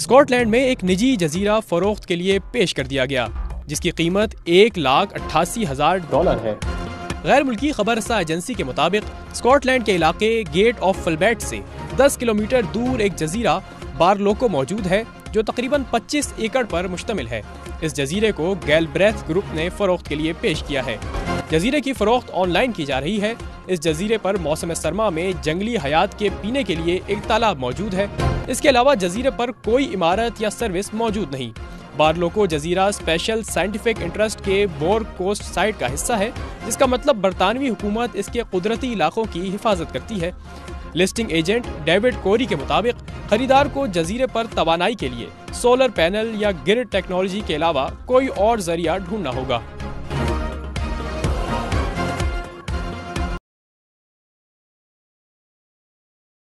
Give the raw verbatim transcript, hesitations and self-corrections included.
Scott land میں ایک نجی جزیرہ فروخت کے لیے پیش کر دیا گیا جس کی قیمت ایک لاکھ اٹھاسی ہزار ڈالر ہے۔ غیر ملکی خبر رساں ایجنسی کے مطابق اسکاٹ لینڈ کے علاقے گیٹ آف فلبیٹ سے دس کلومیٹر دور ایک جزیرہ بارلوکو موجود ہے جو تقریباً پچیس ایکڑ پر مشتمل ہے۔ اس جزیرے کو گیل بریتھ گروپ نے فروخت کے لیے پیش کیا ہے۔ جزیرے کی فروخت آن لائن کی جا رہی ہے۔ اس جزیرے پر موسم سرما میں جنگلی حیات کے پینے کے لیے ایک تالاب موجود ہے۔ اس کے علاوہ جزیرے پر کوئی عمارت یا سروس موجود نہیں۔ بارلوکو جزیرہ اسپیشل سائنٹیفک انٹرسٹ کے بور کوسٹ سائٹ کا حصہ ہے، جس کا مطلب برطانوی حکومت اس کے قدرتی علاقوں کی حفاظت کرتی ہے۔ لسٹنگ ایجنٹ ڈیوڈ کوری کے مطابق خریدار کو جزیرے پر توانائی کے لیے سولر پینل یا گرڈ ٹیکنالوجی کے علاوہ کوئی اور ذریعہ ڈھونڈنا ہوگا۔